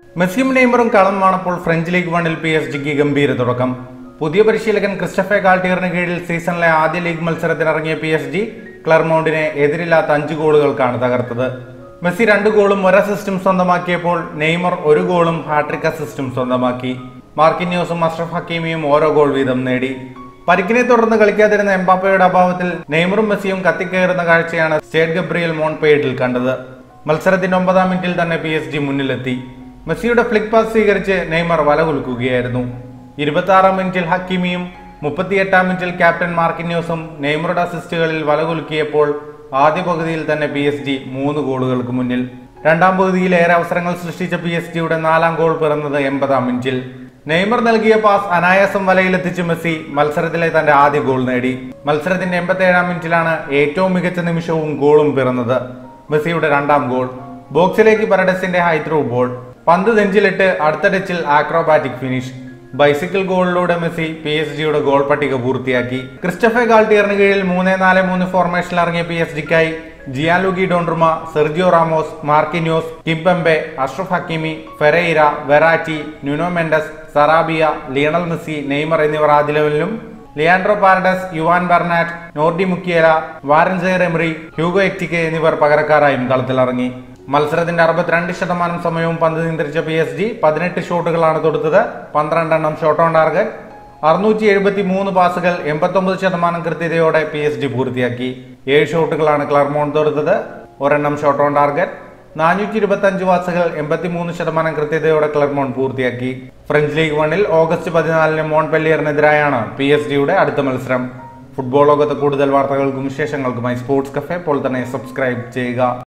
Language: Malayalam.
മെസ്സിയും നെയ്മറും കളമാണപ്പോൾ ഫ്രഞ്ച് ലീഗ് 1-ൽ PSG ഗംഭീര തുടക്കം. പുതിയ പരിശീലകൻ ക്രിസ്റ്റഫെ ഗാൾട്ടിയറിന് കീഴിൽ സീസണിലെ ആദ്യ ലീഗ് മത്സരത്തിനിറങ്ങിയ PSG ക്ലർമോണ്ടിനെ എതിരില്ലാത്ത 5 ഗോളുകൾക്കാണ് തകർത്തത്. മെസ്സി 2 ഗോളും 1 അസിസ്റ്റും സ്വന്തമാക്കിയപ്പോൾ നെയ്മർ 1 ഗോളും ഹാട്രിക് അസിസ്റ്റും സ്വന്തമാക്കി. മാർക്കിന്യോസും അഷ്റഫ് ഹക്കീമിയും ഓരോ ഗോൾ വീതം നേടി. പരിക്കിനെ തുടർന്ന് കളിക്കാതിരുന്ന എംബാപ്പയുടെ അഭാവത്തിൽ നെയ്മറും മെസ്സിയും കത്തിക്കയറുന്ന കാഴ്ചയാണ് സ്റ്റേഡ് ഗബ്രിയൽ മോൺപെയ്ഡിൽ കണ്ടത്. മത്സരത്തിന്റെ 9-ാം മിനിറ്റിൽ തന്നെ PSG മുന്നിലെത്തി. മെസ്സിയുടെ ഫ്ലിക്ക് പാസ് സ്വീകരിച്ച് നെയ്മർ വലകുലുക്കുകയായിരുന്നു. 26-ാം മിനിറ്റിൽ ഹക്കീമിയും 38-ാം മിനിറ്റിൽ ക്യാപ്റ്റൻ മാർക്കിന്യോസും നെയ്മറുടെ അസിസ്റ്റുകളിൽ വലകുലുക്കിയപ്പോൾ ആദ്യ പകുതിയിൽ തന്നെ PSG 3 ഗോളുകൾക്ക് മുന്നിൽ. രണ്ടാം പകുതിയിൽ ഏറെ അവസരങ്ങൾ സൃഷ്ടിച്ച PSG-യുടെ 4-ാം ഗോൾ പിറന്നത് 80-ാം മിനിറ്റിൽ. നെയ്മർ നൽകിയ പാസ് അനായാസം വലയിലെത്തിച്ച് മെസ്സി മത്സരത്തിലെ തന്റെ ആദ്യ ഗോൾ നേടി. മത്സരത്തിന്റെ 87-ാം മിനിറ്റിലാണ് ഏറ്റവും മികച്ച നിമിഷവും ഗോളും പിറന്നത്. മെസ്സിയുടെ 2-ാം ഗോൾ ബോക്സിലേക്ക് പരഡസിന്റെ ഹൈ ത്രൂ ബോൾ, പന്ത് നെഞ്ചിലിട്ട് അടുത്ത ടച്ചിൽ ആക്രോബാറ്റിക് ഫിനിഷ്. ബൈസിക്കിൾ ഗോളിലൂടെ മെസ്സി PSG-യുടെ ഗോൾ പട്ടിക പൂർത്തിയാക്കി. ക്രിസ്റ്റഫെ ഗാൾട്ടിയറിന് കീഴിൽ 3-4-3 ഫോർമേഷനിൽ ഇറങ്ങിയ PSG-ക്കായി Gianluigi Donnarumma, Sergio Ramos, Marquinhos, Kimpembe, Achraf Hakimi, Ferreira, Verratti, Nuno Mendes, Sarabia, Lionel Messi, Neymar എന്നിവർ ആദ്യ ലെവലിലും Leandro Paredes, Juan Bernat, Nordi Mukiele, Warren Zaire Emery, Hugo Ekitike എന്നിവർ പകരക്കാരായും കളത്തിലിറങ്ങി. മത്സരത്തിന്റെ 62% സമയവും പന്ത് നിയന്ത്രിച്ച PSG 18 ഷോട്ടുകളാണ് തൊടുത്തത്. 12 എണ്ണം ഷോട്ട് ഓൺ ടാർഗറ്റ്. 673 പാസുകൾ 89% കൃത്യതയോടെ PSG പൂർത്തിയാക്കി. 7 ഷോട്ടുകളാണ് ക്ലർമോണ്ട് തൊടുത്തത്, 1 എണ്ണം ഷോട്ട് ഓൺ ടാർഗറ്റ്. 425 പാസുകൾ 83% കൃത്യതയോടെ ക്ലർമോണ്ട് പൂർത്തിയാക്കി. ഫ്രഞ്ച് ലീഗ് 1-ൽ ഓഗസ്റ്റ് 14-ന് മോൺപെല്ലിയറിനെതിരായാണ് PSG-യുടെ അടുത്ത മത്സരം. ഫുട്ബോൾ ലോകത്ത് കൂടുതൽ വാർത്തകൾക്കും വിശേഷങ്ങൾക്കുമായി സ്പോർട്സ് കഫേ ഇപ്പോൾ തന്നെ സബ്സ്ക്രൈബ് ചെയ്യുക.